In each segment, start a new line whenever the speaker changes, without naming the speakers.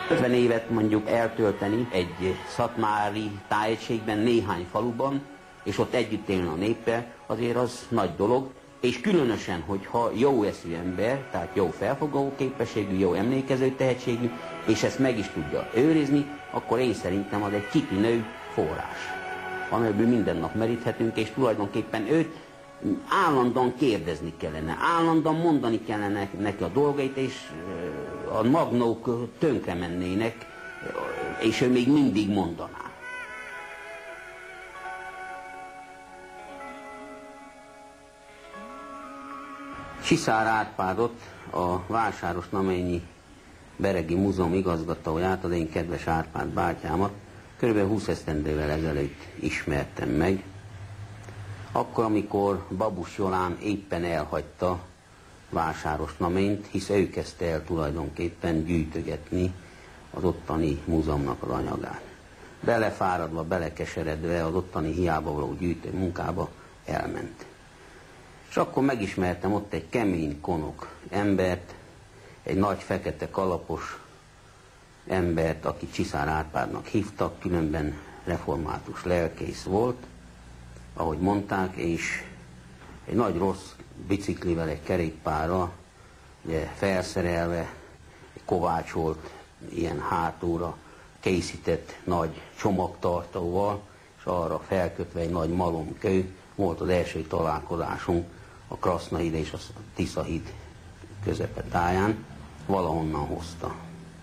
50 évet mondjuk eltölteni egy szatmári tájegységben, néhány faluban, és ott együtt élni a néppel, azért az nagy dolog, és különösen, hogyha jó eszű ember, tehát jó felfogó képességű, jó emlékező tehetségű, és ezt meg is tudja őrizni, akkor én szerintem az egy kitűnő forrás, amelyből minden nap meríthetünk, és tulajdonképpen őt állandóan kérdezni kellene, állandóan mondani kellene neki a dolgait, és a magnók tönkre mennének, és ő még mindig mondaná. Csiszár Árpádot, a Vásárosnaményi Beregi Múzeum igazgatóját, az én kedves Árpád bátyámat kb. 20 esztendővel ezelőtt ismertem meg, akkor, amikor Babus Jolán éppen elhagyta Vásárosnaményt, hisz ő kezdte el tulajdonképpen gyűjtögetni az ottani múzeumnak az anyagát. Belefáradva, belekeseredve az ottani hiába való gyűjtő munkába elment. És akkor megismertem ott egy kemény konok embert, egy nagy fekete kalapos embert, aki Csiszár Árpádnak hívtak, különben református lelkész volt, ahogy mondták, és egy nagy rossz biciklivel, egy kerékpárra, ugye felszerelve, egy kovácsolt ilyen hátúra készített nagy csomagtartóval, és arra felkötve egy nagy malomkő. Volt az első találkozásunk a Krasznahíd és a Tiszahíd közepetáján, valahonnan hozta.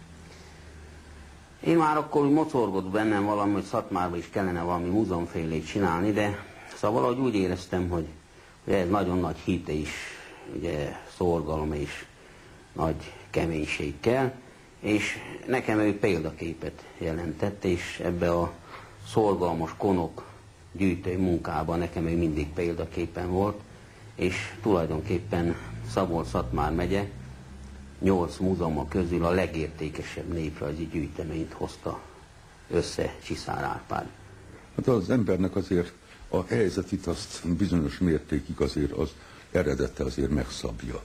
Én már akkor úgy mocorgott bennem valami, hogy Szatmárban is kellene valami múzeumfélét csinálni, de szóval valahogy úgy éreztem, hogy ez nagyon nagy hit és ugye, szorgalom és nagy keménység kell, és nekem ő példaképet jelentett, és ebbe a szorgalmas konok gyűjtő munkában nekem ő mindig példaképen volt, és tulajdonképpen Szabolcs-Szatmár megye 8 múzeuma közül a legértékesebb néprajzi gyűjteményt hozta össze Csiszár Árpád.
Hát az embernek azért a helyzetit azt bizonyos mértékig azért az eredete azért megszabja.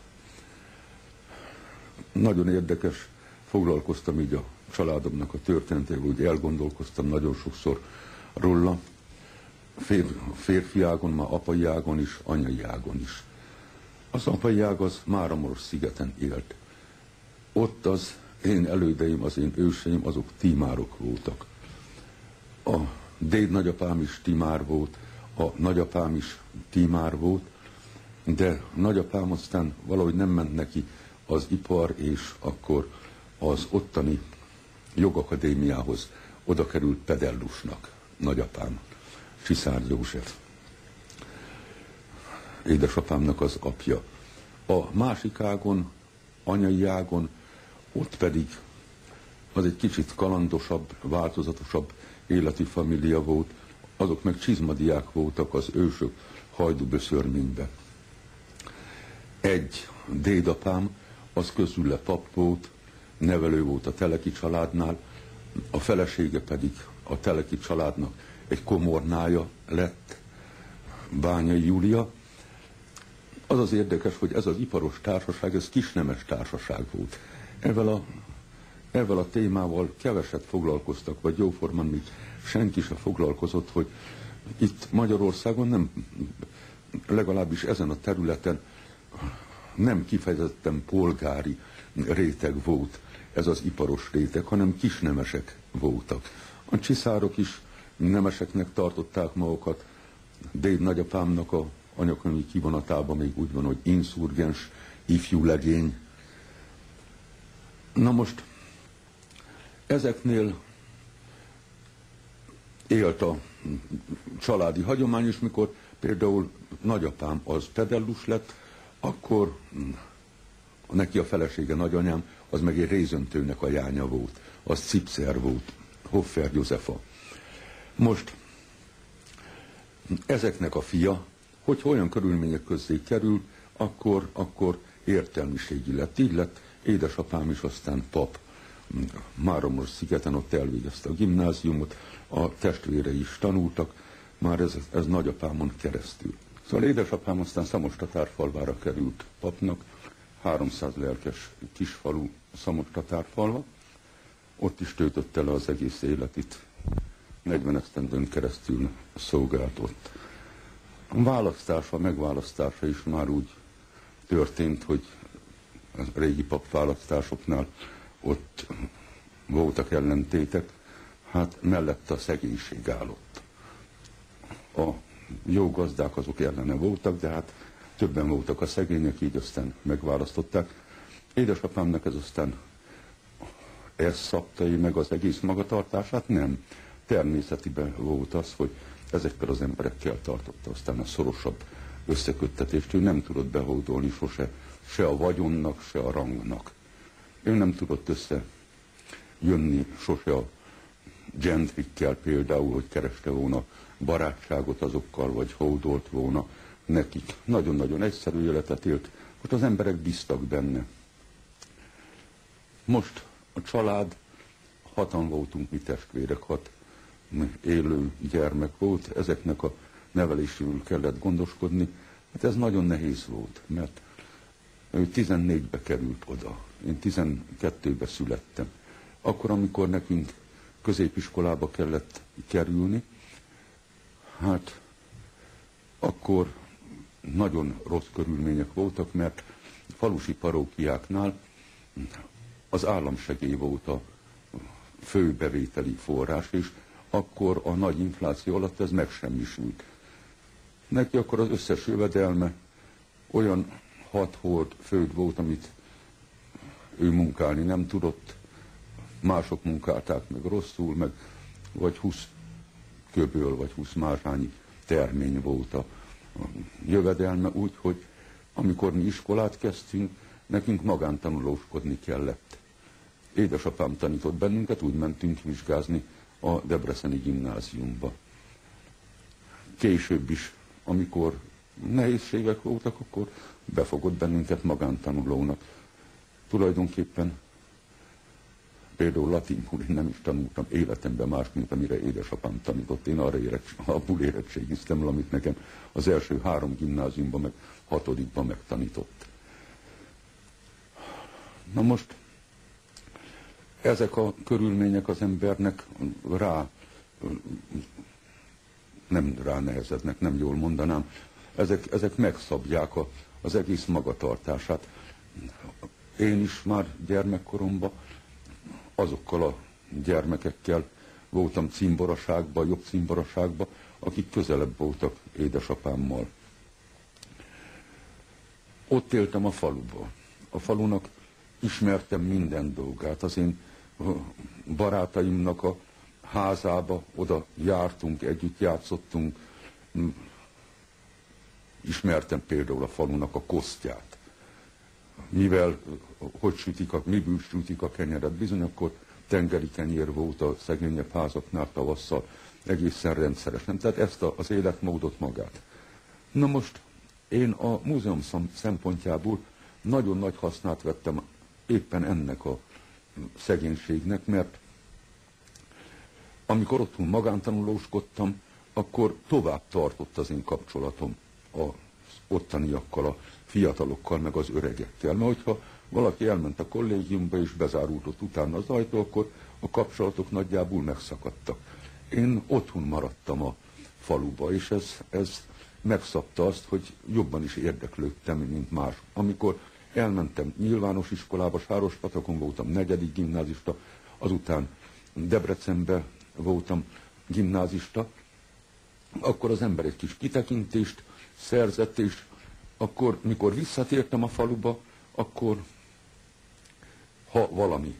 Nagyon érdekes, foglalkoztam így a családomnak a történetével, úgy elgondolkoztam nagyon sokszor róla, férfi ágon, már apai ágon is, anyai ágon is. Az apai ág az Máramaros-szigeten élt. Ott az én elődeim, az én őseim, azok tímárok voltak. A déd nagyapám is tímár volt, a nagyapám is tímár volt, de nagyapám aztán valahogy nem ment neki az ipar, és akkor az ottani jogakadémiához oda került pedellusnak nagyapám, Csiszár József, édesapámnak az apja. A másik ágon, anyai ágon, ott pedig az egy kicsit kalandosabb, változatosabb életi família volt, azok meg csizmadiák voltak az ősök Hajdúböszörménybe. Egy dédapám, az közül pap volt, nevelő volt a Teleki családnál, a felesége pedig a Teleki családnak egy komornája lett, Bányai Júlia. Az az érdekes, hogy ez az iparos társaság, ez kisnemes társaság volt. Ezzel a témával keveset foglalkoztak, vagy jóformán még senki sem foglalkozott, hogy itt Magyarországon nem, legalábbis ezen a területen nem kifejezetten polgári réteg volt ez az iparos réteg, hanem kisnemesek voltak. A csiszárok is nemeseknek tartották magukat, déd nagyapámnak a anyakönyvi kivonatában még úgy van, hogy inszurgens, ifjú legény. Na most ezeknél élt a családi hagyomány, és mikor például nagyapám az pedellus lett, akkor neki a felesége, nagyanyám, az meg egy rézöntőnek a jánya volt, az Cipszer volt, Hoffer Józefa. Most ezeknek a fia, hogyha olyan körülmények közé kerül, akkor értelmiségi lett. Így lett édesapám is aztán pap. Máramaros-szigeten ott elvégezte a gimnáziumot, a testvérei is tanultak, már ez nagyapámon keresztül. Szóval édesapám aztán Szamostatárfalvára került papnak, 300 lelkes kisfalu Szamostatárfalva, ott is töltötte le az egész életét. 40 esztendőn keresztül szolgált ott. A választása, megválasztása is már úgy történt, hogy a régi papválasztásoknál ott voltak ellentétek, hát mellette a szegénység állott. A jó gazdák azok ellene voltak, de hát többen voltak a szegények, így aztán megválasztották. Édesapámnak ez aztán ezt szabtai meg az egész magatartását? Nem. Természetiben volt az, hogy ezekkel az emberekkel tartotta aztán a szorosabb összeköttetést. Ő nem tudott behódolni sose, se a vagyonnak, se a rangnak. Ő nem tudott összejönni sose a gentrikkel például, hogy kereste volna barátságot azokkal, vagy hódolt volna nekik. Nagyon-nagyon egyszerű életet élt, hogy az emberek bíztak benne. Most a család, 6-an voltunk mi testvérek, 6 élő gyermek volt, ezeknek a neveléséről kellett gondoskodni. Hát ez nagyon nehéz volt, mert ő 14-be került oda, én 12-be születtem. Akkor, amikor nekünk középiskolába kellett kerülni, hát akkor nagyon rossz körülmények voltak, mert falusi parókiáknál az államsegély volt a fő bevételi forrás, és akkor a nagy infláció alatt ez megsemmisült. Neki akkor az összes jövedelme olyan 6 hord föld volt, amit ő munkálni nem tudott, mások munkálták meg rosszul, meg vagy 20 köböl, vagy 20 mázsányi termény volt a jövedelme, úgy, hogy amikor mi iskolát kezdtünk, nekünk magántanulóskodni kellett. Édesapám tanított bennünket, úgy mentünk vizsgázni a Debreceni gimnáziumba. Később is, amikor nehézségek voltak, akkor befogott bennünket magántanulónak. Tulajdonképpen például latinul én nem is tanultam életemben más, mint amire édesapám tanított. Én arra abból érettségiztem, amit nekem az első 3 gimnáziumban, meg 6-ban megtanított. Na most ezek a körülmények az embernek nem ránehezednek, nem jól mondanám, ezek megszabják az egész magatartását. Én is már gyermekkoromban azokkal a gyermekekkel voltam cimboraságban, jobb cimboraságban, akik közelebb voltak édesapámmal. Ott éltem a faluban. A falunak ismertem minden dolgát. Az én barátaimnak a házába oda jártunk, együtt játszottunk. Ismertem például a falunak a kosztját. Miből sütik a kenyeret. Bizony akkor tengeri kenyér volt a szegényebb házaknál tavasszal, egészen rendszeresen. Tehát ezt az életmódot magát. Na most én a múzeum szempontjából nagyon nagy hasznát vettem éppen ennek a szegénységnek, mert amikor otthon magántanulóskodtam, akkor tovább tartott az én kapcsolatom az ottaniakkal, a fiatalokkal, meg az öregekkel. Mert hogyha valaki elment a kollégiumba és bezárult ott utána az ajtó, akkor a kapcsolatok nagyjából megszakadtak. Én otthon maradtam a faluba, és ez megszabta azt, hogy jobban is érdeklődtem, mint más. Amikor elmentem nyilvános iskolába, Sárospatakon voltam 4. gimnázista, azután Debrecenben voltam gimnázista, akkor az ember egy kis kitekintést szerzett, és akkor, mikor visszatértem a faluba, akkor ha valami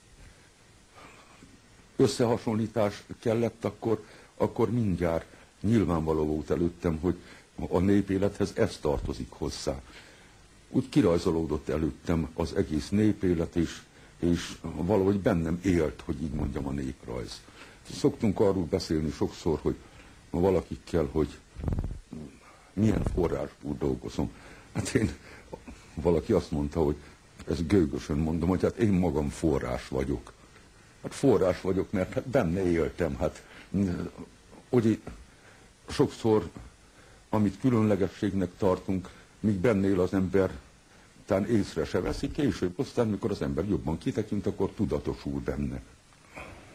összehasonlítás kellett, akkor mindjárt nyilvánvaló volt előttem, hogy a népélethez ez tartozik hozzá. Úgy kirajzolódott előttem az egész népélet, és valahogy bennem élt, hogy így mondjam, a néprajz. Szoktunk arról beszélni sokszor, hogy valakikkel, hogy milyen forrásból dolgozom. Hát valaki azt mondta, hogy ezt gőgösen mondom, hogy hát én magam forrás vagyok. Hát forrás vagyok, mert hát benne éltem. Hát, hogy sokszor, amit különlegességnek tartunk, míg benne él az ember, talán észre se veszi, később, aztán, mikor az ember jobban kitekint, akkor tudatosul benne.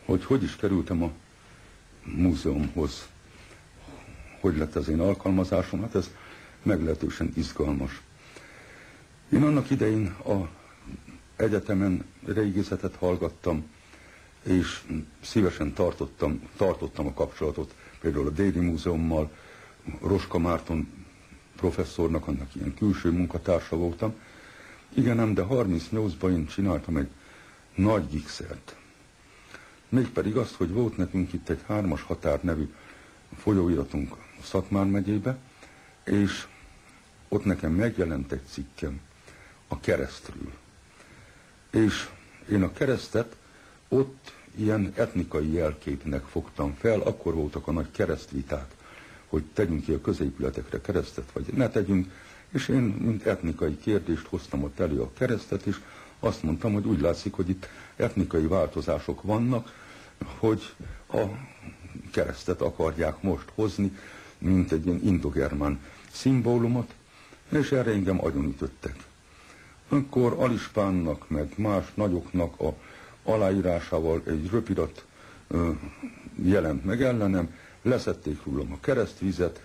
hogy is kerültem a múzeumhoz, hogy lett az én alkalmazásom, hát ez meglehetősen izgalmas. Én annak idején a egyetemen régészetet hallgattam, és szívesen tartottam a kapcsolatot például a Déli Múzeummal, Roska Márton professzornak, annak ilyen külső munkatársa voltam. Igen, ám, de 38-ban én csináltam egy nagy gikszert. Mégpedig azt, hogy volt nekünk itt egy 3-as határ nevű folyóiratunk Szatmár megyébe, és ott nekem megjelent egy cikkem a keresztről. És én a keresztet ott ilyen etnikai jelképnek fogtam fel, akkor voltak a nagy keresztviták, hogy tegyünk ki a középületekre keresztet, vagy ne tegyünk, és én, mint etnikai kérdést hoztam ott elő a keresztet, és azt mondtam, hogy úgy látszik, hogy itt etnikai változások vannak, hogy a keresztet akarják most hozni, mint egy ilyen indogermán szimbólumot, és erre engem agyonütöttek. Akkor Alispánnak, meg más nagyoknak a aláírásával egy röpirat jelent meg ellenem, leszették rólam a keresztvizet,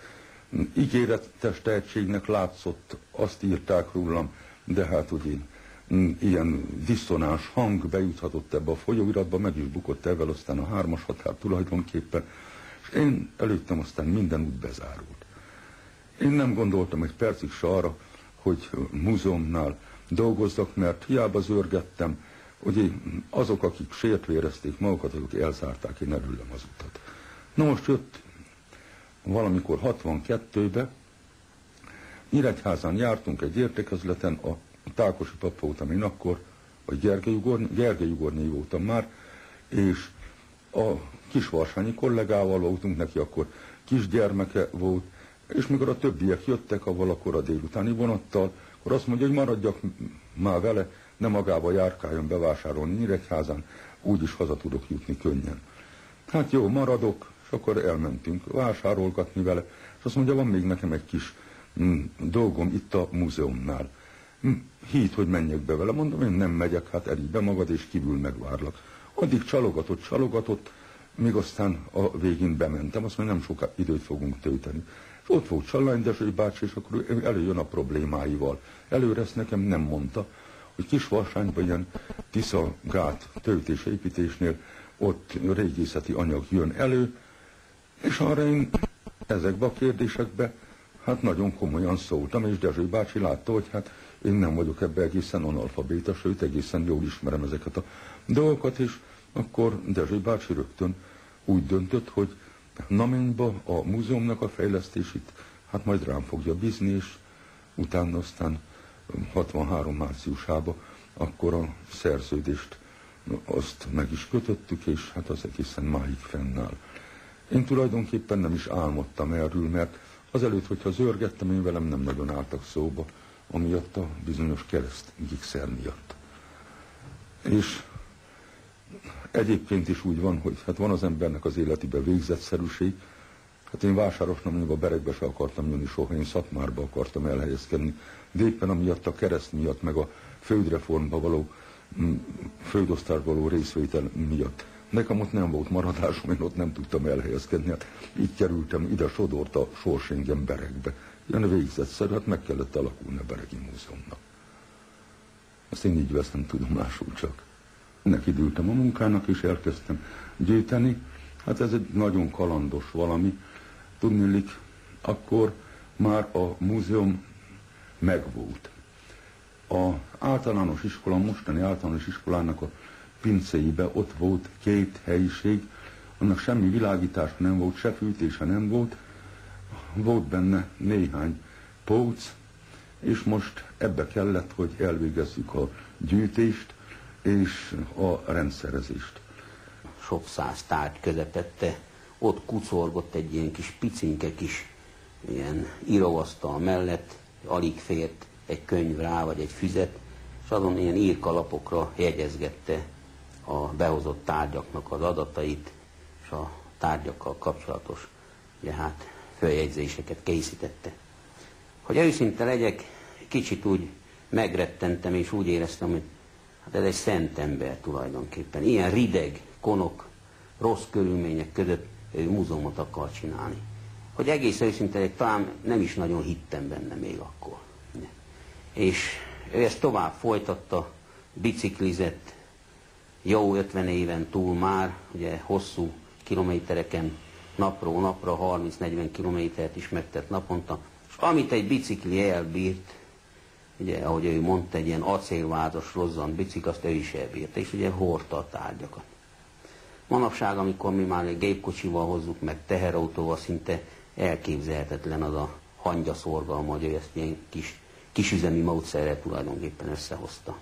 ígéretes tehetségnek látszott, azt írták rólam, de hát ugye ilyen diszonáns hang bejuthatott ebbe a folyóiratba, meg is bukott ebben aztán a 3-as határ tulajdonképpen, és én előttem aztán minden út bezárult. Én nem gondoltam egy percig se arra, hogy múzeumnál dolgozzak, mert hiába zörgettem, ugye azok, akik sértve érezték magukat, azok elzárták én előlem az utat. Na most jött valamikor 62-ben, Nyíregyházán jártunk egy értekezleten, a Tákosi pap voltam én akkor, vagy Gergely Ugorné voltam már, és a kisvarsányi kollégával voltunk, neki akkor kisgyermeke volt, és mikor a többiek jöttek avval akkor a délutáni vonattal, akkor azt mondja, hogy maradjak már vele, ne magába járkáljon bevásárolni Nyíregyházán, úgyis haza tudok jutni könnyen. Hát jó, maradok, és akkor elmentünk vásárolgatni vele, és azt mondja, van még nekem egy kis dolgom itt a múzeumnál. Hívd, hogy menjek be vele. Mondom, én nem megyek, hát elég be magad, és kívül megvárlak. Addig csalogatott, míg aztán a végén bementem, azt mondja, nem sok időt fogunk tölteni. És ott volt Csallány Dezső bácsi, és akkor előjön a problémáival. Előre ezt nekem nem mondta, hogy Kisvarsányban ilyen Tisza-gát töltés-építésnél ott régészeti anyag jön elő, és arra én ezekbe a kérdésekbe hát nagyon komolyan szóltam, és Dezső bácsi látta, hogy hát én nem vagyok ebbe egészen analfabéta, sőt egészen jól ismerem ezeket a dolgokat, és akkor Dezső bácsi rögtön úgy döntött, hogy na menj be a múzeumnak a fejlesztését, hát majd rám fogja bízni, és utána aztán 63 márciusában akkor a szerződést azt meg is kötöttük, és hát az egészen máig fennáll. Én tulajdonképpen nem is álmodtam erről, mert azelőtt, hogyha zörgettem, én velem nem nagyon álltak szóba, amiatt a bizonyos keresztgigszer miatt. És egyébként is úgy van, hogy hát van az embernek az életében végzetszerűség. Hát én Vásárosnaményba, Beregbe se akartam jönni soha, én Szatmárba akartam elhelyezkedni, de éppen amiatt a kereszt miatt, meg a földreformba való, földosztásba való részvétel miatt. Nekem ott nem volt maradásom, én ott nem tudtam elhelyezkedni, hát így kerültem, ide sodort a sors engem Beregbe. Ilyen végzetszerű, hát meg kellett alakulni a Beregi Múzeumnak. Ezt én így veszem tudomásul csak. Nekidültem a munkának, és elkezdtem gyűjteni. Hát ez egy nagyon kalandos valami. Tudniillik, akkor már a múzeum megvolt. Az általános iskola, mostani általános iskolának a pincéibe ott volt 2 helyiség, annak semmi világítása nem volt, se fűtése nem volt, volt benne néhány póc, és most ebbe kellett, hogy elvégezzük a gyűjtést és a rendszerezést.
Sok száz tárgy közepette, ott kucorgott egy ilyen kis picinke kis ilyen íróasztal mellett, alig fért egy könyv rá, vagy egy füzet, és azon ilyen írkalapokra jegyezgette a behozott tárgyaknak az adatait, és a tárgyakkal kapcsolatos, ugye hát, följegyzéseket készítette. Hogy őszinte legyek, kicsit úgy megrettentem, és úgy éreztem, hogy hát ez egy szent ember tulajdonképpen. Ilyen rideg, konok rossz körülmények között múzeumot akar csinálni. Hogy egész őszintén, talán nem is nagyon hittem benne még akkor. És ő ezt tovább folytatta, biciklizett, jó 50 éven túl már, ugye hosszú kilométereken, napról napra 30-40 kilométert is megtett naponta, és amit egy bicikli elbírt, ugye, ahogy ő mondta, egy ilyen acélvázas rozzant bicikl, azt ő is elbírta, és ugye hordta a tárgyakat. Manapság, amikor mi már egy gépkocsival hozzuk meg, teherautóval, szinte elképzelhetetlen az a hangyaszorgalma, hogy ő ezt ilyen kisüzemi módszerrel tulajdonképpen összehozta.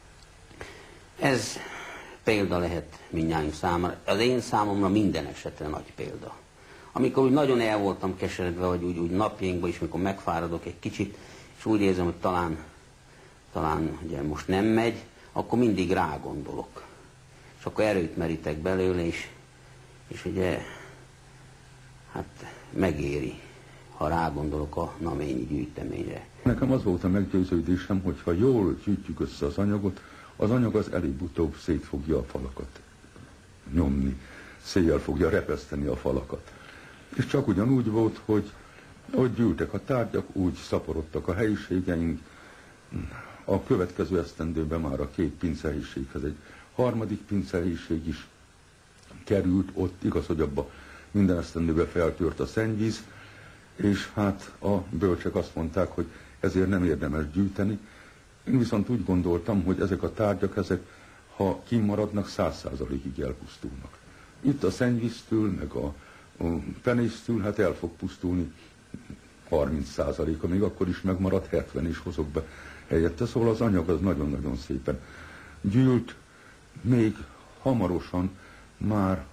Ez példa lehet mindnyájunk számára. Az én számomra minden esetre nagy példa. Amikor úgy nagyon el voltam keseredve, vagy úgy napjainkban is, mikor megfáradok egy kicsit, és úgy érzem, hogy talán ugye most nem megy, akkor mindig rá gondolok. És akkor erőt merítek belőle, és ugye hát megéri, ha rágondolok a Naményi gyűjteményre.
Nekem az volt a meggyőződésem, hogy ha jól gyűjtjük össze az anyag az előbb-utóbb szét fogja a falakat nyomni, széjjel fogja repeszteni a falakat. És csak ugyanúgy volt, hogy gyűltek a tárgyak, úgy szaporodtak a helyiségeink. A következő esztendőben már a 2 pincehelyiséghez egy harmadik pincelhelység is került, ott igaz, hogy abba minden esztendőben feltört a szennyvíz, és hát a bölcsek azt mondták, hogy ezért nem érdemes gyűjteni. Én viszont úgy gondoltam, hogy ezek a tárgyak, ha kimaradnak, 100%-ig elpusztulnak. Itt a szennyvíztől, meg a penésztől, hát el fog pusztulni 30%-a, még akkor is megmarad, 70 is hozok be helyette. Szóval az anyag az nagyon-nagyon szépen gyűlt, még hamarosan, már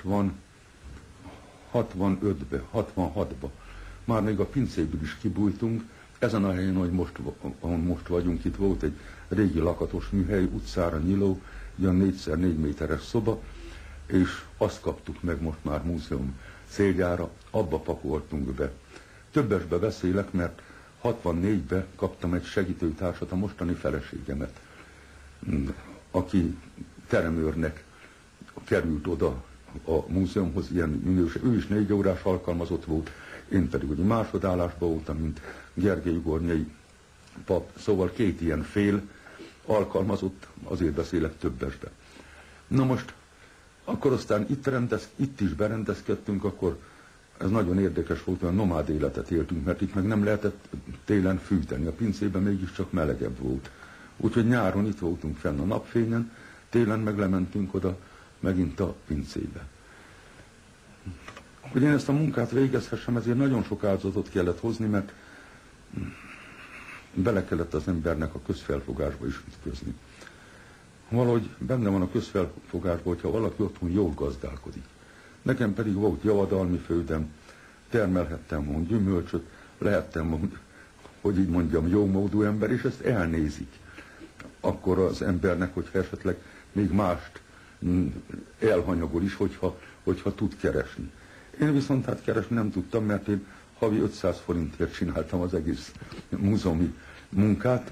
65-be, 66-ba, már még a pincéből is kibújtunk. Ezen a helyen, ahol most vagyunk, itt volt egy régi lakatos műhely, utcára nyíló, ilyen 4x4 méteres szoba, és azt kaptuk meg most már múzeum céljára, abba pakoltunk be. Többesbe beszélek, mert 64-be kaptam egy segítőtársat, a mostani feleségemet, aki teremőrnek került oda a múzeumhoz, ilyen minőség. Ő is 4 órás alkalmazott volt, én pedig ugye másodállásban voltam, mint Gergely Ugornyai pap, szóval 2 ilyen fél alkalmazott, azért beszélek többesbe. Na most, akkor aztán itt is berendezkedtünk, akkor ez nagyon érdekes volt, hogy a nomád életet éltünk, mert itt meg nem lehetett télen fűteni, a pincében mégiscsak melegebb volt. Úgyhogy nyáron itt voltunk fenn a napfényen, télen meg lementünk oda megint a pincébe. Hogy én ezt a munkát végezhessem, ezért nagyon sok áldozatot kellett hozni, mert bele kellett az embernek a közfelfogásba is ütközni. Valahogy benne van a közfelfogásban, hogyha valaki otthon jól gazdálkodik. Nekem pedig volt javadalmi földem, termelhettem volna gyümölcsöt, lehettem, hogy így mondjam, jómódú ember, és ezt elnézik. Akkor az embernek, hogyha esetleg még mást elhanyagol is, hogyha tud keresni. Én viszont hát keresni nem tudtam, mert én havi 500 forintért csináltam az egész múzeumi munkát,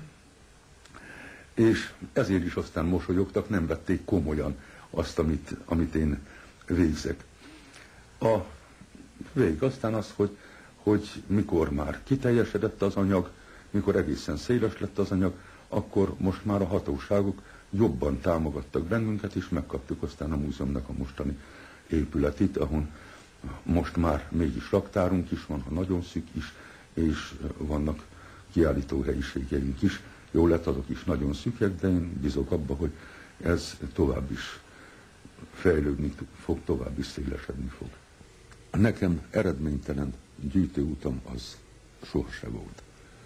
és ezért is aztán mosolyogtak, nem vették komolyan azt, amit én végzek. A vég aztán az, hogy mikor már kiteljesedett az anyag, mikor egészen széles lett az anyag, akkor most már a hatóságok jobban támogattak bennünket, és megkaptuk aztán a múzeumnak a mostani épületét, ahol most már mégis raktárunk is van, ha nagyon szűk is, és vannak kiállító helyiségeink is. Jó lett, azok is nagyon szűkek, de én bízok abba, hogy ez tovább is fejlődni fog, tovább is szélesedni fog. Nekem eredménytelen gyűjtőutam az sohasem volt.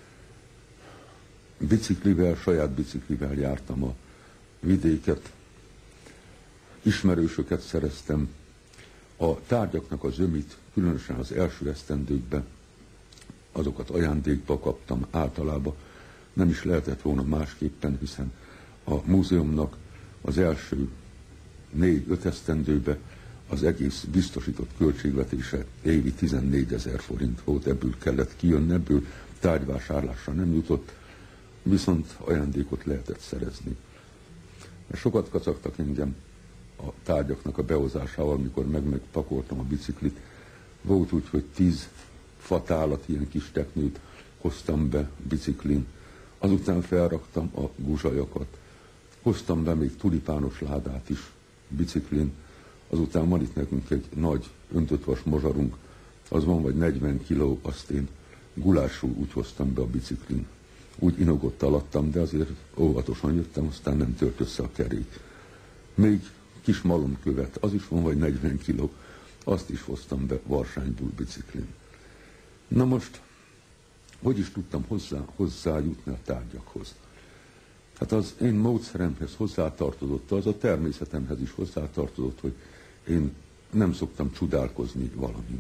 Saját biciklivel jártam a vidéket, ismerősöket szereztem, a tárgyaknak a zömit, különösen az első esztendőkben, azokat ajándékba kaptam általában, nem is lehetett volna másképpen, hiszen a múzeumnak az első 4-5 esztendőben az egész biztosított költségvetése évi 14 000 forint volt, ebből kellett kijönni, ebből tárgyvásárlásra nem jutott, viszont ajándékot lehetett szerezni. Mert sokat kacagtak engem a tárgyaknak a behozásával, mikor megpakoltam a biciklit. Volt úgy, hogy 10 fatálat, ilyen kis teknőt hoztam be biciklin. Azután felraktam a guzsajakat. Hoztam be még tulipános ládát is biciklin. Azután van itt nekünk egy nagy öntött vas mozsarunk, az van vagy 40 kiló, azt én gulásul úgy hoztam be a biciklin. Úgy inogott alattam, de azért óvatosan jöttem, aztán nem tört össze a kerék. Még kis malomkövet, az is van vagy 40 kiló, azt is hoztam be Varsányból biciklin. Na most, hogy is tudtam hozzájutni a tárgyakhoz? Hát az én módszeremhez hozzátartozott, az a természetemhez is hozzátartozott, hogy én nem szoktam csodálkozni valamin.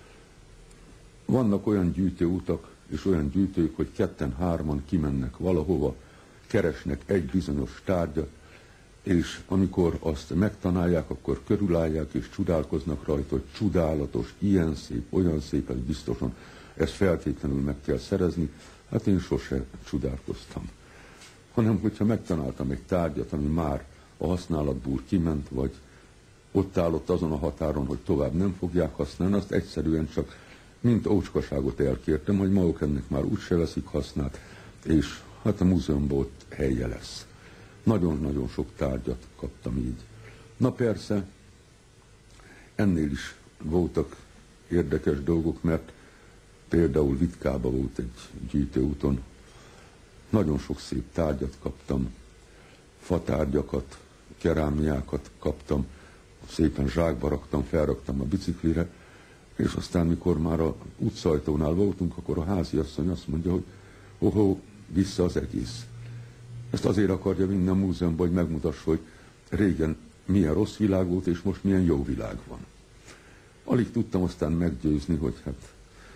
Vannak olyan gyűjtőutak és olyan gyűjtők, hogy 2-3 kimennek valahova, keresnek egy bizonyos tárgyat, és amikor azt megtanálják, akkor körülállják és csodálkoznak rajta, hogy csodálatos, ilyen szép, olyan szép, ez biztosan, ezt feltétlenül meg kell szerezni. Hát én sose csodálkoztam. Hanem, hogyha megtanáltam egy tárgyat, ami már a használatból kiment, vagy ott állott azon a határon, hogy tovább nem fogják használni, azt egyszerűen csak mint ócskaságot elkértem, hogy maguk ennek már úgyse veszik hasznát, és hát a múzeumban ott helye lesz. Nagyon-nagyon sok tárgyat kaptam így. Na persze, ennél is voltak érdekes dolgok, mert például Vitkában volt egy gyűjtőúton. Nagyon sok szép tárgyat kaptam, fatárgyakat, kerámiákat kaptam, szépen zsákba raktam, felraktam a biciklire, és aztán, mikor már a utcajtónál voltunk, akkor a háziasszony azt mondja, hogy ohó, vissza az egész. Ezt azért akarja vinni a múzeumba, hogy megmutassa, hogy régen milyen rossz világ volt, és most milyen jó világ van. Alig tudtam aztán meggyőzni, hogy hát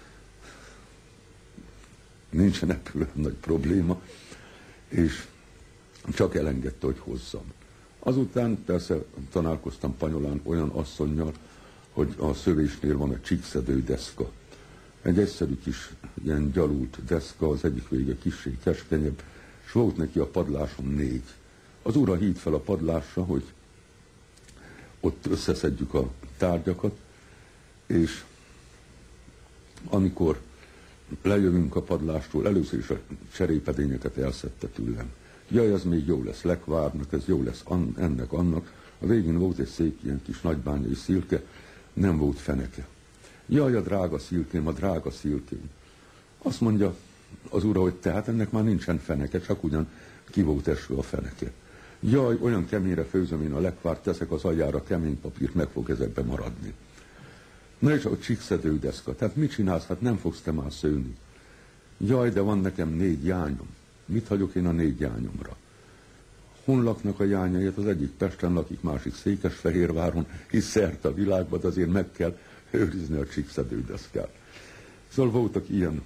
nincsen ebből nagy probléma, és csak elengedte, hogy hozzam. Azután persze találkoztam Panyolán olyan asszonnyal, hogy a szövésnél van a csíkszedő deszka. Egy egyszerű kis ilyen gyalult deszka, az egyik vége kissé keskenyebb, és volt neki a padláson 4. Az ura híd fel a padlásra, hogy ott összeszedjük a tárgyakat, és amikor lejövünk a padlástól, először is a cserépedényeket elszedte tőlem. Jaj, ez még jó lesz lekvárnak, ez jó lesz ennek, annak. A végén volt egy szép ilyen kis nagybányai szilke, nem volt feneke. Jaj, a drága szilkém, a drága szilkém. Azt mondja az ura, hogy tehát ennek már nincsen feneke, csak ugyan ki volt esve a feneke. Jaj, olyan keményre főzöm én a lekvárt, teszek az aljára kemény papírt, meg fog ezekbe maradni. Na és a csíkszedő deszka. Tehát mit csinálsz? Hát nem fogsz te már szőni. Jaj, de van nekem 4 jányom. Mit hagyok én a 4 jányomra? Hon laknak a jányaiat? Az egyik Pesten lakik, másik Székesfehérváron, hisz szerte a világban, de azért meg kell őrizni a csíkszedő deszkát. Szóval voltak ilyen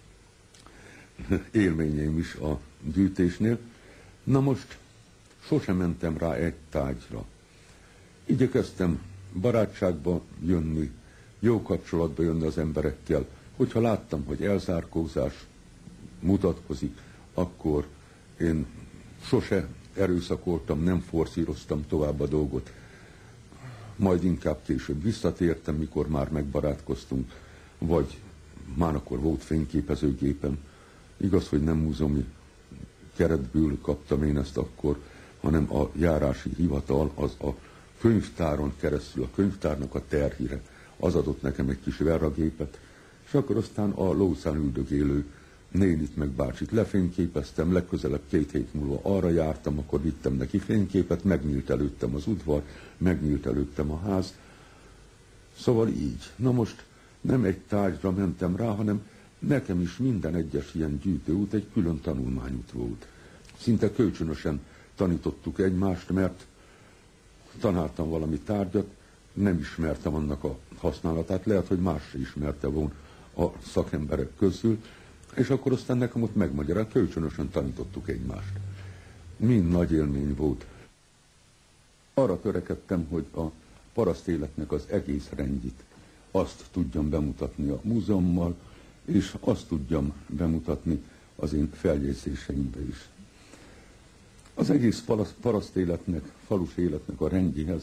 élményeim is a gyűjtésnél. Na most sosem mentem rá egy tárgyra. Igyekeztem barátságba jönni, jó kapcsolatba jönni az emberekkel. Hogyha láttam, hogy elzárkózás mutatkozik, akkor én sose erőszakoltam, nem forszíroztam tovább a dolgot. Majd inkább később visszatértem, mikor már megbarátkoztunk, vagy már akkor volt fényképezőgépem. Igaz, hogy nem múzeumi keretből kaptam én ezt akkor, hanem a járási hivatal, az a könyvtáron keresztül, a könyvtárnak a terhére, az adott nekem egy kis verragépet, és akkor aztán a lószán üldögélő nénit meg bácsit lefényképeztem, legközelebb 2 hét múlva arra jártam, akkor vittem neki fényképet, megnyílt előttem az udvar, megnyílt előttem a ház. Szóval így. Na most nem egy tárgyra mentem rá, hanem nekem is minden egyes ilyen gyűjtőút egy külön tanulmányút volt. Szinte kölcsönösen tanítottuk egymást, mert tanáltam valami tárgyat, nem ismertem annak a használatát, lehet, hogy más se ismerte volna a szakemberek közül, és akkor aztán nekem ott megmagyarázott, kölcsönösen tanítottuk egymást. Mind nagy élmény volt. Arra törekedtem, hogy a paraszt életnek az egész rendjét, azt tudjam bemutatni a múzeummal, és azt tudjam bemutatni az én feljegyzéseimbe is. Az egész paraszt életnek, falus életnek a rendjéhez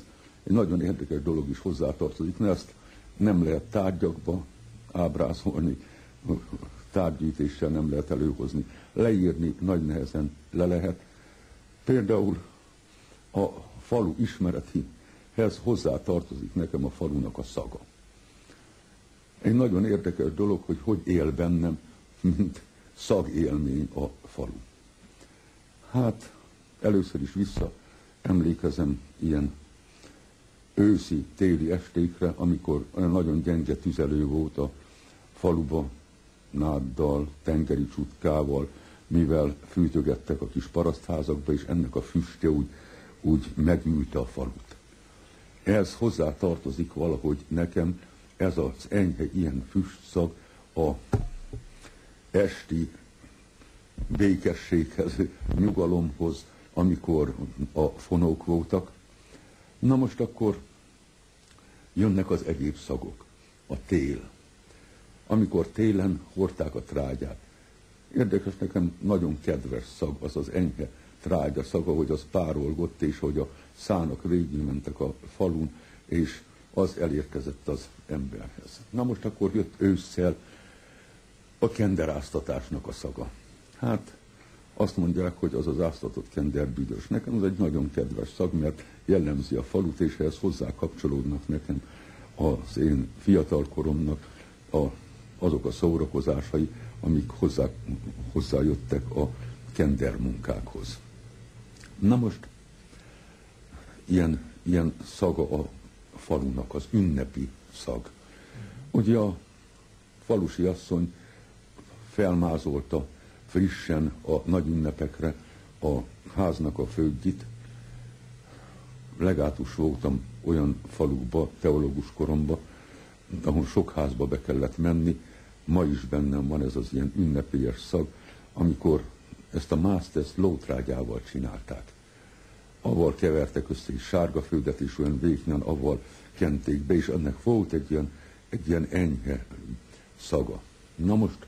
egy nagyon érdekes dolog is hozzátartozik, mert ezt nem lehet tárgyakba ábrázolni, tárgyűjtéssel nem lehet előhozni. Leírni nagy nehezen le lehet. Például a falu ismeretihez hozzátartozik nekem a falunak a szaga. Egy nagyon érdekes dolog, hogy él bennem, mint szagélmény a falu. Hát először is emlékezem ilyen őszi, téli estékre, amikor olyan nagyon gyenge tüzelő volt a faluba, náddal, tengeri csutkával, mivel fűtögettek a kis parasztházakba, és ennek a füstje úgy megülte a falut. Ehhez hozzá tartozik valahogy nekem ez az enyhe ilyen füstszag a esti békességhez, nyugalomhoz, amikor a fonók voltak. Na most akkor jönnek az egyéb szagok. A tél. Amikor télen hordták a trágyát. Érdekes, nekem nagyon kedves szag az az enyhe trágya szaga, hogy az párolgott, és hogy a szának végigmentek a falun, és az elérkezett az emberhez. Na most akkor jött ősszel a kenderáztatásnak a szaga. Hát azt mondják, hogy az az áztatott kender büdös. Nekem ez egy nagyon kedves szag, mert jellemzi a falut, és ehhez hozzá kapcsolódnak nekem az én fiatalkoromnak azok a szórakozásai, amik hozzájöttek a kender munkákhoz. Na most ilyen szaga a falunak, az ünnepi szag. Ugye a falusi asszony felmázolta frissen a nagy ünnepekre a háznak a földjit. Legátus voltam olyan falukba, teológus koromba, ahol sok házba be kellett menni. Ma is bennem van ez az ilyen ünnepélyes szag, amikor ezt a mászt lótrágyával csinálták. Avval kevertek össze is sárga földet, és olyan vékonyan avval kenték be, és ennek volt egy ilyen enyhe szaga. Na most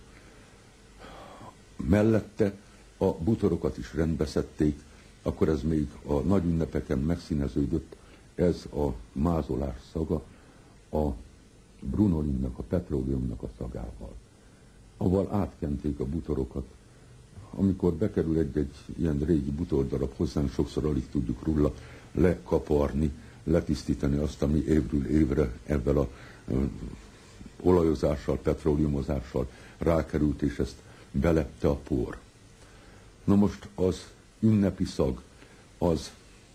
mellette a butorokat is rendbeszedték, akkor ez még a nagy ünnepeken megszíneződött, ez a mázolás szaga a brunolinnak, a petróleumnak a szagával. Avval átkenték a butorokat. Amikor bekerül egy ilyen régi butordarab hozzánk, sokszor alig tudjuk róla lekaparni, letisztítani azt, ami évről évre ebben a olajozással, petróleumozással rákerült, és ezt belepte a por. Na most az ünnepi szag, az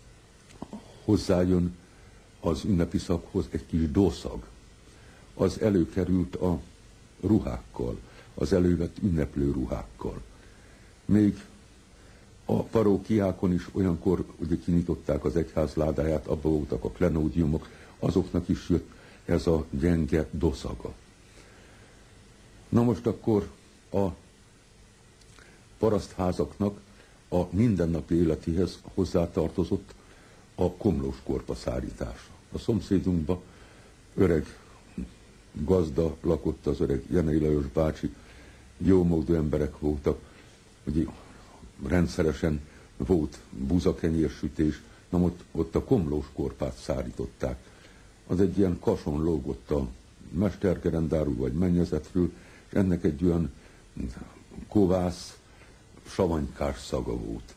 hozzájön az ünnepi szaghoz egy kis dószag. Az előkerült a ruhákkal, az elővett ünneplő ruhákkal. Még a parókiákon is olyankor ugye kinyitották az egyház ládáját, abban voltak a klenódiumok, azoknak is jött ez a gyenge doszaga. Na most akkor a parasztházaknak a mindennapi életéhez hozzátartozott a komlós korpa szárítása. A szomszédunkban öreg gazda lakott, az öreg Jenei Lajos bácsi, jómódú emberek voltak, ugye rendszeresen volt buzakenyérsütés, na ott a komlós korpát szárították. Az egy ilyen kason lógott a mestergerendárú vagy mennyezetről, és ennek egy olyan kovász, savanykás szaga volt.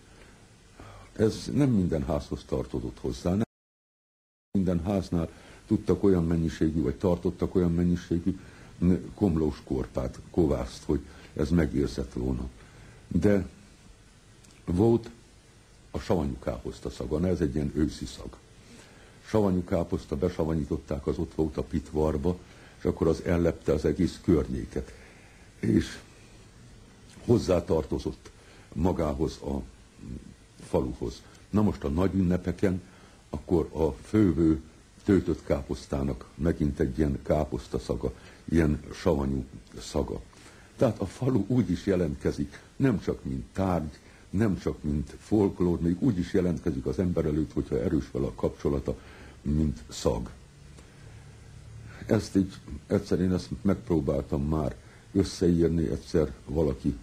Ez nem minden házhoz tartozott hozzá, nem minden háznál tudtak olyan mennyiségű, vagy tartottak olyan mennyiségű komlós korpát, kovászt, hogy ez megérzett volna. De volt a savanyú káposzta szaga, ez egy ilyen őszi szag. Savanyú káposzta, besavanyították, az ott volt a pitvarba, és akkor az ellepte az egész környéket. És hozzátartozott magához a faluhoz. Na most a nagy ünnepeken, akkor a fővő töltött káposztának megint egy ilyen káposzta szaga, ilyen savanyú szaga. Tehát a falu úgy is jelentkezik, nem csak mint tárgy, nem csak mint folklór, még úgy is jelentkezik az ember előtt, hogyha erős vele a kapcsolata, mint szag. Ezt így, egyszer én ezt megpróbáltam már összeírni, egyszer valaki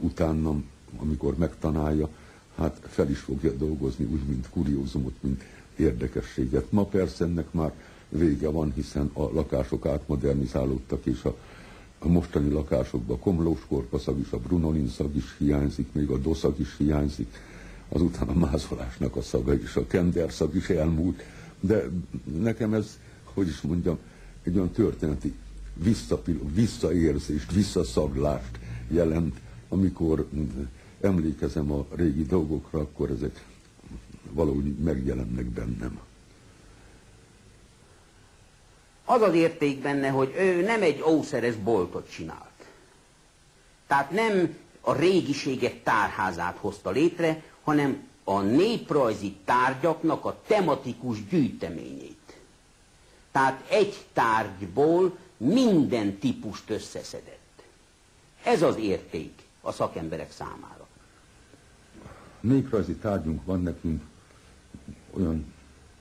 utánam, amikor megtanálja, hát fel is fogja dolgozni úgy, mint kuriózumot, mint érdekességet. Ma persze ennek már vége van, hiszen a lakások átmodernizálódtak, és a mostani lakásokban a komlós korpaszag is, a brunolin szag is hiányzik, még a doszag is hiányzik, azután a mázolásnak a szaga is, a kenderszag is elmúlt, de nekem ez, hogy is mondjam, egy olyan történeti visszaérzést, visszaszaglást jelent, amikor emlékezem a régi dolgokra, akkor ezek valahogy megjelennek bennem.
Az az érték benne, hogy ő nem egy ószeres boltot csinált. Tehát nem a régiségek tárházát hozta létre, hanem a néprajzi tárgyaknak a tematikus gyűjteményét. Tehát egy tárgyból minden típust összeszedett. Ez az érték a szakemberek számára.
Néprajzi tárgyunk van nekünk olyan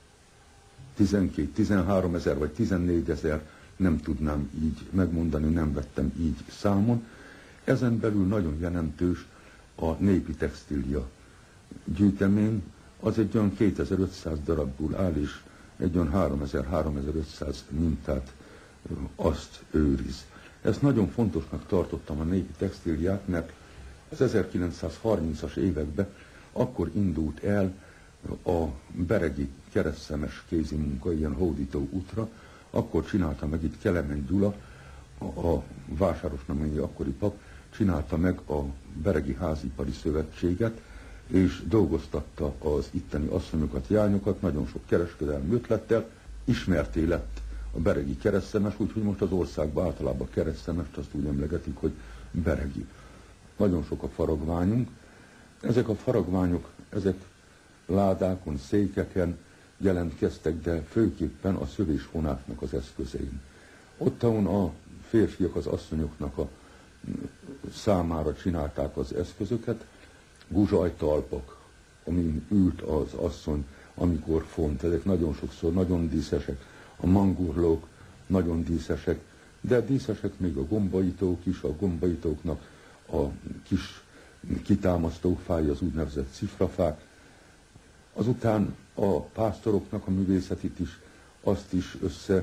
12-13 ezer vagy 14 ezer, nem tudnám így megmondani, nem vettem így számon. Ezen belül nagyon jelentős a népi textília gyűjtemény, az egy olyan 2500 darabból áll, és egy olyan 3000-3500 mintát azt őriz. Ezt nagyon fontosnak tartottam a népi textíliát, mert az 1930-as években akkor indult el a beregi keresztszemes kézimunka, ilyen hódító útra, akkor csinálta meg itt Kelemen Gyula, a Vásárosnaményi akkori pap, csinálta meg a Beregi Házipari Szövetséget, és dolgoztatta az itteni asszonyokat, jányokat, nagyon sok kereskedelmi ötlettel, ismerté lett a beregi keresztszemes, úgyhogy most az országban általában keresztszemest azt úgy emlegetik, hogy beregi. Nagyon sok a faragványunk. Ezek a faragványok, ezek ládákon, székeken jelentkeztek, de főképpen a szövésvonáknak az eszközein. Ottan a férfiak az asszonyoknak a számára csinálták az eszközöket, guzsajtalpak, amin ült az asszony, amikor font. Ezek nagyon sokszor nagyon díszesek. A mangurlók nagyon díszesek, de díszesek még a gombaítók is, a gombaítóknak a kis kitámasztófái, az úgynevezett cifrafák. Azután a pásztoroknak a művészetét is, azt is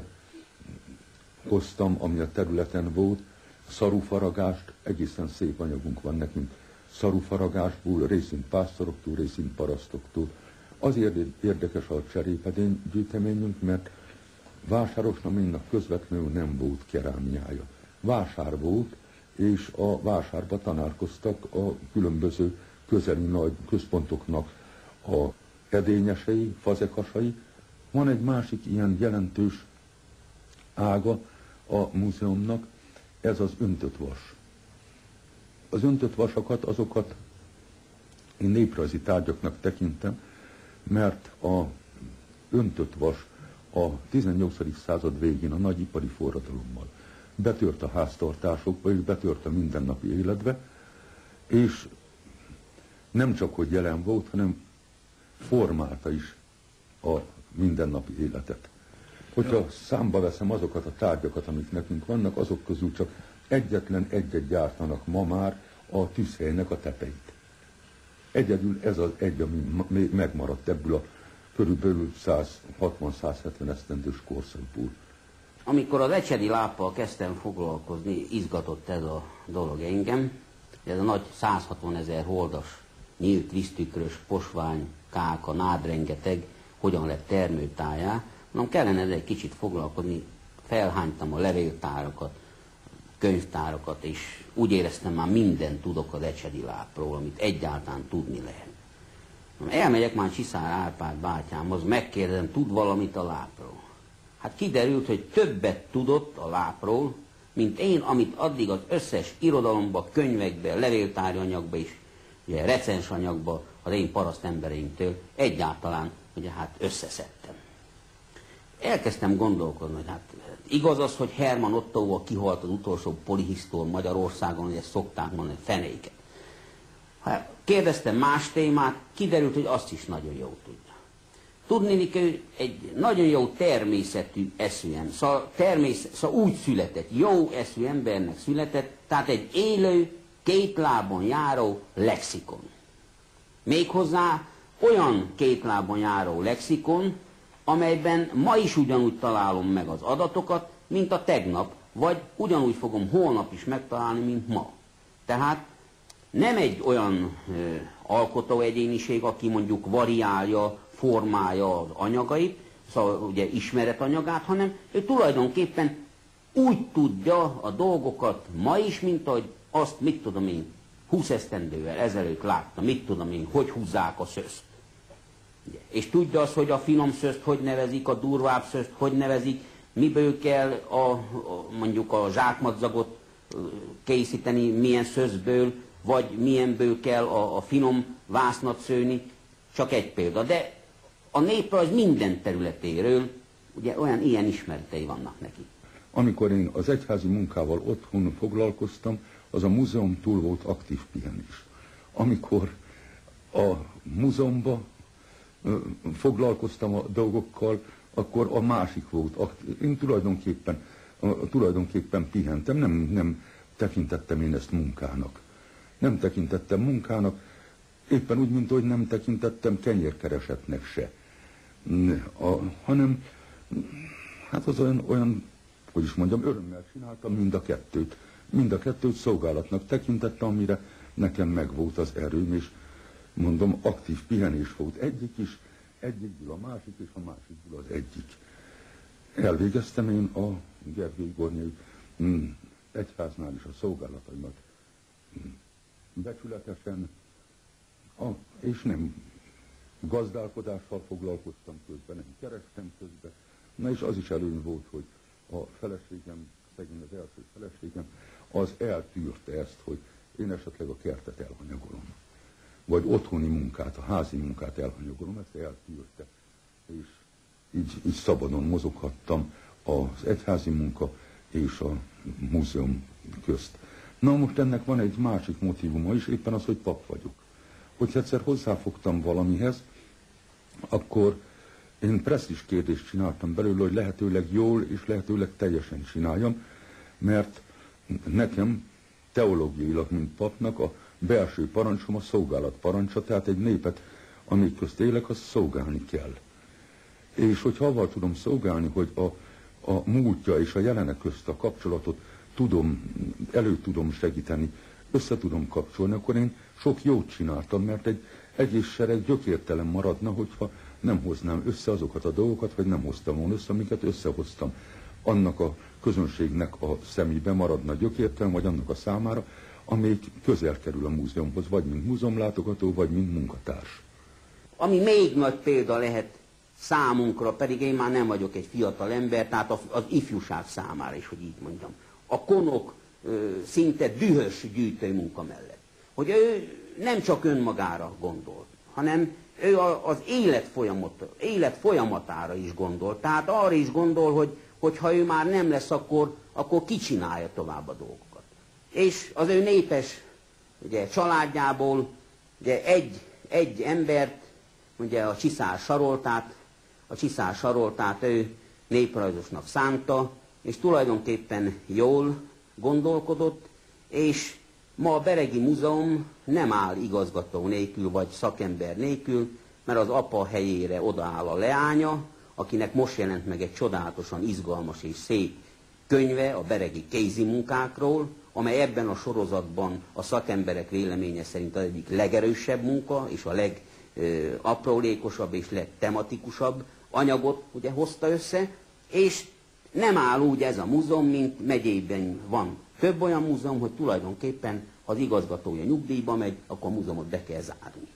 összehoztam, ami a területen volt. Szarufaragást, egészen szép anyagunk van nekünk. Szarufaragástból, részint pásztoroktól, részint parasztoktól. Azért érdekes a cserépedény gyűjteményünk, mert Vásárosnaménynak közvetlenül nem volt kerámiája. Vásár volt, és a vásárba tanárkoztak a különböző közeli nagy központoknak a edényesei, fazekasai. Van egy másik ilyen jelentős ága a múzeumnak, ez az öntött vas. Az öntött vasakat, azokat én néprajzi tárgyaknak tekintem, mert a öntött vas a 18. század végén a nagy ipari forradalommal betört a háztartásokba, és betört a mindennapi életbe, és nem csak, hogy jelen volt, hanem formálta is a mindennapi életet. Hogyha számba veszem azokat a tárgyakat, amik nekünk vannak, azok közül csak egyetlen egyet gyártanak ma már a tűzhelynek a tetejét. Egyedül ez az egy, ami megmaradt ebből a körülbelül 160-170 esztendős korszakból.
Amikor az ecsedi láppal kezdtem foglalkozni, izgatott ez a dolog engem. Ez a nagy 160 000 holdas, nyílt víztükrös, posvány, káka, nádrengeteg, hogyan lett termőtájá. Mondom, kellene ezzel egy kicsit foglalkozni, felhánytam a levéltárakat, könyvtárakat, és úgy éreztem, már mindent tudok az ecsedi lápról, amit egyáltalán tudni lehet. Elmegyek már Csiszár Árpád bátyámhoz, megkérdezem, tud valamit a lápról. Hát kiderült, hogy többet tudott a lápról, mint én, amit addig az összes irodalomba, könyvekbe, levéltári anyagba és ugye, recens anyagba az én parasztembereimtől egyáltalán ugye, hát összeszedtem. Elkezdtem gondolkodni, hogy hát igaz az, hogy Hermann Ottóval kihalt az utolsó polihisztor Magyarországon, hogy ezt szokták mondani, fenéket. Ha kérdeztem más témát, kiderült, hogy azt is nagyon jól tudja. Tudni, hogy egy nagyon jó természetű eszűen, szóval úgy született, jó eszű embernek született, tehát egy élő, két lábon járó lexikon. Méghozzá olyan két lábon járó lexikon, amelyben ma is ugyanúgy találom meg az adatokat, mint a tegnap, vagy ugyanúgy fogom holnap is megtalálni, mint ma. Tehát nem egy olyan alkotó egyéniség, aki mondjuk variálja, formálja az anyagait, szóval ugye ismeretanyagát, hanem ő tulajdonképpen úgy tudja a dolgokat ma is, mint ahogy azt, mit tudom én, 20 esztendővel ezelőtt látta, mit tudom én, hogy húzzák a szözt. És tudja azt, hogy a finom szözt hogy nevezik, a durvább szözt hogy nevezik, miből kell mondjuk a zsákmadzagot készíteni, milyen szözből, vagy milyenből kell a finom vásznat szőni, csak egy példa. De a néprajz minden területéről ugye ilyen ismeretei vannak neki.
Amikor én az egyházi munkával otthon foglalkoztam, az a múzeum túl volt aktív pihenés. Amikor a múzeumban foglalkoztam a dolgokkal, akkor a másik volt aktív. Én tulajdonképpen pihentem, nem tekintettem én ezt munkának. Nem tekintettem munkának, éppen úgy, mint hogy nem tekintettem kenyérkeresetnek se. Hanem, hát az olyan, hogy is mondjam, örömmel csináltam mind a kettőt. Mind a kettőt szolgálatnak tekintettem, amire nekem megvolt az erőm, és mondom, aktív pihenés volt egyikből a másik, és a másikből az egyik. Elvégeztem én a Gergely Gornyai egyháznál is a szolgálataimat becsületesen, és nem gazdálkodással foglalkoztam közben, nem kerestem közben. Na és az is előny volt, hogy a feleségem, szegény az első feleségem, az eltűrte ezt, hogy én esetleg a kertet elhanyagolom. Vagy otthoni munkát, a házi munkát elhanyagolom, ezt eltűrte. És így szabadon mozoghattam az egyházi munka és a múzeum közt. Na most ennek van egy másik motívuma is, éppen az, hogy pap vagyok. Hogyha egyszer hozzáfogtam valamihez, akkor én presztis kérdést csináltam belőle, hogy lehetőleg jól és lehetőleg teljesen csináljam, mert nekem teológiailag, mint papnak a belső parancsom a szolgálat parancsa, tehát egy népet, amíg közt élek, azt szolgálni kell. És hogyha avval tudom szolgálni, hogy a múltja és a jelenek közt a kapcsolatot elő tudom segíteni, össze tudom kapcsolni, akkor én sok jót csináltam, mert egy egész sereg gyökértelen maradna, hogyha nem hoznám össze azokat a dolgokat, vagy nem hoztam volna össze, amiket összehoztam. Annak a közönségnek a szemébe maradna gyökértelen, vagy annak a számára, amelyik közel kerül a múzeumhoz, vagy mint múzeumlátogató, vagy mint munkatárs.
Ami még nagy példa lehet számunkra, pedig én már nem vagyok egy fiatal ember, tehát az ifjúság számára is, hogy így mondjam. A konok szinte dühös gyűjtőmunka mellett. Hogy ő nem csak önmagára gondol, hanem ő az élet folyamatára is gondol. Tehát arra is gondol, hogy ha ő már nem lesz, akkor ki csinálja tovább a dolgokat. És az ő népes ugye, családjából ugye, egy embert, ugye a Csiszár Saroltát ő néprajzosnak szánta, és tulajdonképpen jól gondolkodott, és ma a Beregi Múzeum nem áll igazgató nélkül, vagy szakember nélkül, mert az apa helyére odaáll a leánya, akinek most jelent meg egy csodálatosan izgalmas és szép könyve a beregi kézi munkákról, amely ebben a sorozatban a szakemberek véleménye szerint az egyik legerősebb munka, és a legaprólékosabb és legtematikusabb anyagot ugye hozta össze, és nem áll úgy ez a múzeum, mint megyében van több olyan múzeum, hogy tulajdonképpen, ha az igazgatója nyugdíjba megy, akkor a múzeumot be kell zárni.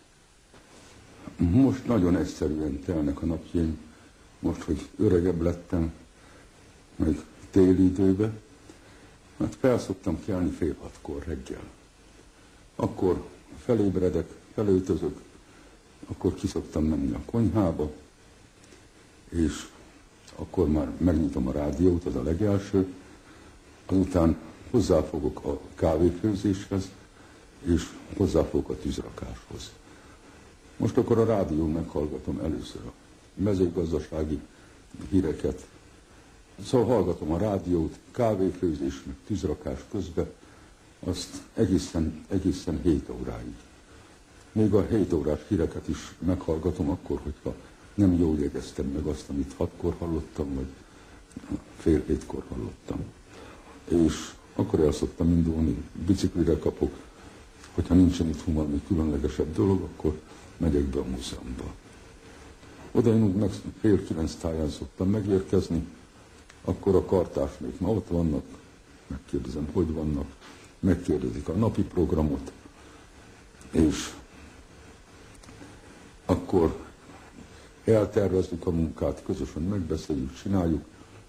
Most nagyon egyszerűen telnek a napjaim, most, hogy öregebb lettem, meg téli időbe, hát fel szoktam kelni 5:30 reggel. Akkor felébredek, felöltözök, akkor ki szoktam menni a konyhába, és akkor már megnyitom a rádiót, az a legelső, azután hozzáfogok a kávéfőzéshez, és hozzáfogok a tűzrakáshoz. Most akkor a rádión meghallgatom először a mezőgazdasági híreket. Szóval hallgatom a rádiót, kávéfőzés, meg tűzrakás közben, azt egészen 7 óráig. Még a 7 órás híreket is meghallgatom akkor, hogyha nem jól jegyeztem meg azt, amit 6-kor hallottam, vagy fél 7-kor hallottam. És akkor el szoktam indulni, biciklire kapok, hogyha nincsen itt valami különlegesebb dolog, akkor megyek be a múzeumba. Oda én úgy meg fél 9 táján szoktam megérkezni, akkor a kartásnék ma ott vannak, megkérdezem, hogy vannak, megkérdezik a napi programot, és akkor eltervezzük a munkát, közösen megbeszéljük, csináljuk.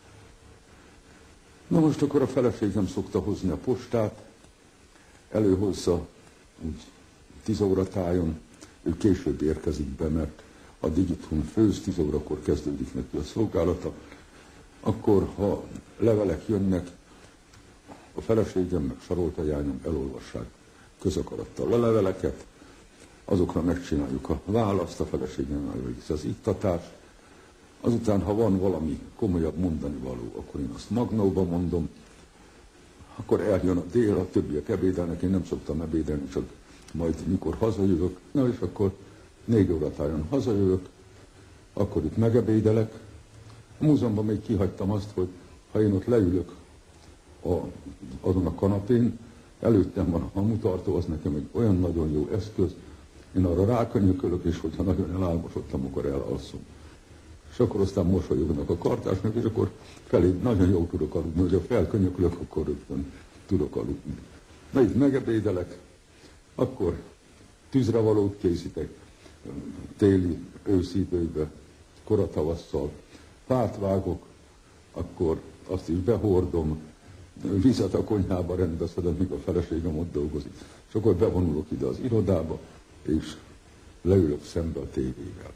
Na most akkor a feleségem szokta hozni a postát, előhozza úgy 10 óra tájon, ő később érkezik be, mert addig itthon főz, 10 órakor kezdődik neki a szolgálata. Akkor, ha levelek jönnek, a feleségem meg Sarolta Jányom elolvassák közakarattal a leveleket, azokra megcsináljuk a választ, a feleségem elvégzi az iktatást. Azután, ha van valami komolyabb mondani való, akkor én azt magnóban mondom, akkor eljön a dél, a többiek ebédelnek, én nem szoktam ebédelni, csak majd mikor hazajövök, na és akkor 4 óra tájon hazajövök, akkor itt megebédelek. A múzeumban még kihagytam azt, hogy ha én ott leülök azon a kanapén, előttem van a hamutartó, az nekem egy olyan nagyon jó eszköz, én arra rákönyökölök, és hogyha nagyon elálmosodtam, akkor elalszom. És akkor aztán mosolyognak a kartásnak, és akkor felé nagyon jól tudok aludni, hogyha felkönyökölök, akkor rögtön tudok aludni. Na itt megebédelek, akkor tűzrevalót készítek, téli, őszi időben, koratavasszal, fát vágok, akkor azt is behordom, vizet a konyhába rendbeszedem, míg a feleségem ott dolgozik. És akkor bevonulok ide az irodába, és leülök szembe a tévével.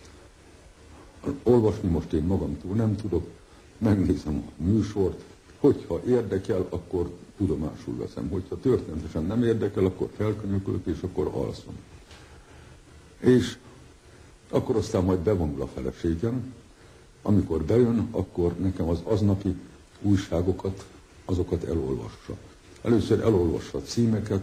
Olvasni most én magamtól nem tudok, megnézem a műsort, hogyha érdekel, akkor tudomásul veszem, hogyha történetesen nem érdekel, akkor felkönyökölök, és akkor alszom. És akkor aztán majd bevonul a feleségem, amikor bejön, akkor nekem az aznapi újságokat, azokat elolvassa. Először elolvassa a címeket,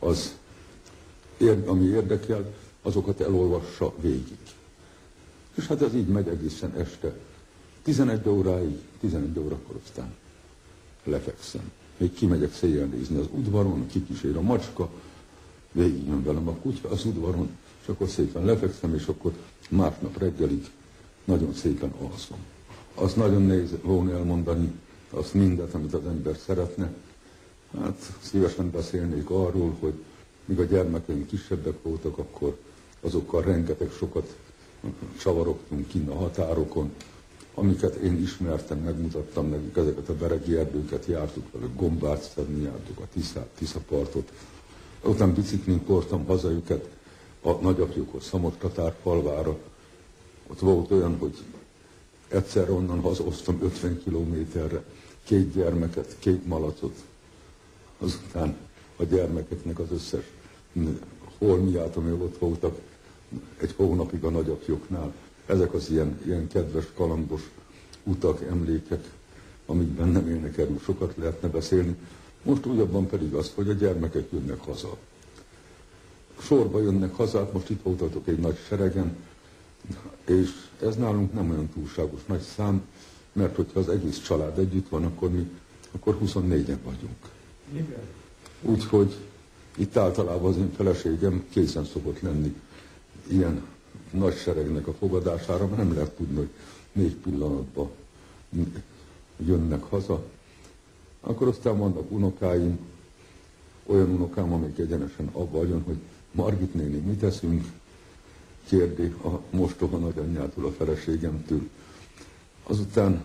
ami érdekel, azokat elolvassa végig. És hát ez így megy egészen este. 11 óráig, 11 órakor aztán lefekszem. Még kimegyek széjjel nézni az udvaron, kikísér a macska, végig jön velem a kutya az udvaron, és akkor szépen lefekszem, és akkor másnap reggelig nagyon szépen alszom. Azt nagyon nehéz volna elmondani, azt mindet, amit az ember szeretne. Hát szívesen beszélnék arról, hogy míg a gyermekeim kisebbek voltak, akkor azokkal rengeteg sokat csavarogtunk kinn a határokon, amiket én ismertem, megmutattam nekik, ezeket a beregi erdőket jártuk velük, gombát szedni, jártuk a Tiszapartot. Utána biciklin kortam haza őket a nagyapjukhoz, Szamostatár falvára. Ott volt olyan, hogy egyszer onnan hazahoztam 50 kilométerre 2 gyermeket, 2 malacot. Azután a gyermekeknek az összes holmiát, ami ott voltak, egy hónapig a nagyapjuknál. Ezek az ilyen kedves, kalandos utak, emlékek, amikben nem élnek erről sokat lehetne beszélni. Most újabban pedig az, hogy a gyermekek jönnek haza. Sorba jönnek haza, most itt voltatok egy nagy seregen, és ez nálunk nem olyan túlságos nagy szám, mert hogyha az egész család együtt van, akkor 24-en vagyunk.
Igen.
Úgyhogy itt általában az én feleségem készen szokott lenni ilyen nagy seregnek a fogadására, mert nem lehet tudni, hogy 4 pillanatban jönnek haza. Akkor aztán vannak unokáim, olyan unokám, amelyik egyenesen abba jön, hogy Margit néni, mit teszünk? Kérdi a mostoha nagyanyjától, a feleségemtől. Azután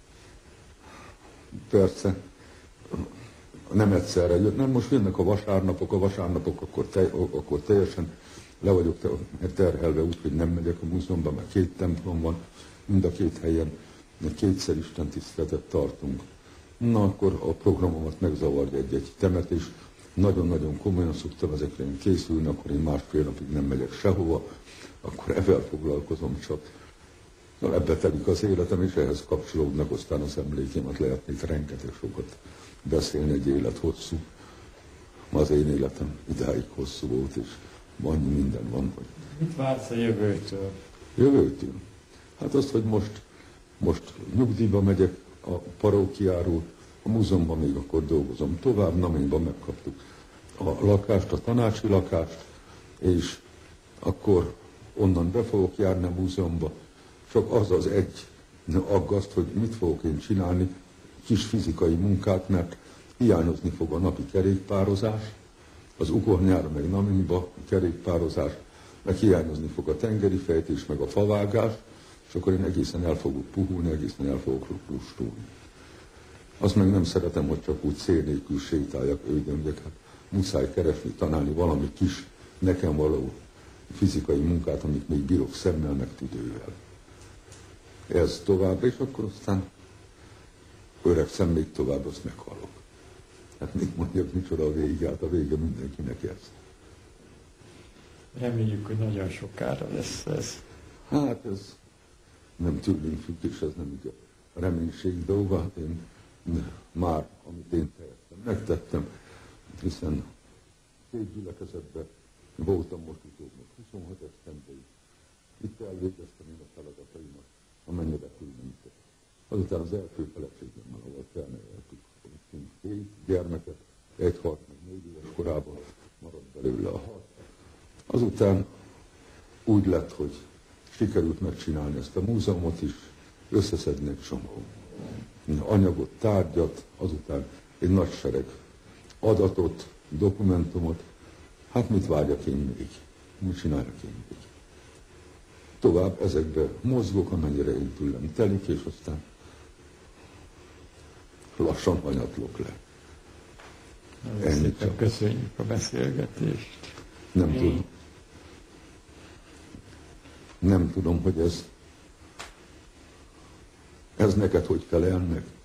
persze nem egyszerre jön, nem, most jönnek a vasárnapok, akkor teljesen le vagyok terhelve úgy, hogy nem megyek a múzeumba, mert 2 templom van, mind a 2 helyen 2-szer istentiszteletet tartunk. Na, akkor a programomat megzavarja egy temetés. Nagyon-nagyon komolyan szoktam ezekre én készülni, akkor én 1,5 napig nem megyek sehova, akkor ebben foglalkozom csak. Ebbe telik az életem, és ehhez kapcsolódnak aztán az emlékémet, lehetnék rengeteg sokat beszélni, egy élet hosszú. Az én életem idáig hosszú volt, és annyi minden van, hogy...
Mit vársz a jövőtől?
Jövőtől? Hát azt, hogy most nyugdíjba megyek a parókiáról, a múzeumban még akkor dolgozom tovább, Naményban megkaptuk a lakást, a tanácsi lakást, és akkor onnan be fogok járni a múzeumba. Csak az egy aggaszt, hogy mit fogok én csinálni, kis fizikai munkát, mert hiányozni fog a napi kerékpározás, az Ugornyára meg Naményba kerékpározás, meg hiányozni fog a tengeri fejtés, meg a favágás, és akkor én egészen el fogok puhulni, egészen el fogok lustulni. Azt meg nem szeretem, hogy csak úgy cél nélkül sétáljak, őgömgyek, hát muszáj keresni, találni valami kis, nekem való fizikai munkát, amit még bírok szemmel, meg tüdővel. Ez tovább, és akkor aztán öregszem még tovább, azt meghalok. Hát mit mondjak, micsoda a vége, hát a vége mindenkinek ez.
Reméljük, hogy nagyon sokára lesz ez.
Hát ez nem tőlünk függ, és ez nem így a reménység dolga. Hát én már, amit én tehettem, megtettem, hiszen két gyülekezetben voltam most utóbb, 26 esztendeig. Itt elvégeztem én a feladataimat, amennyire különböző. Azután az első feleségemmel, ahol felneveltük 7 gyermeket, 1 halt meg 4 éves korában maradt belőle a 6. Azután úgy lett, hogy sikerült megcsinálni ezt a múzeumot is, összeszedni egy csomó anyagot, tárgyat, azután egy nagy sereg adatot, dokumentumot. Hát mit várjak én még? Mit csináljak én még? Tovább ezekbe mozgok, amennyire én tőlem telik, és aztán lassan hanyatlok le.
Nagyon szépen köszönjük a beszélgetést.
Nem tudom, hogy ez neked hogy felel meg.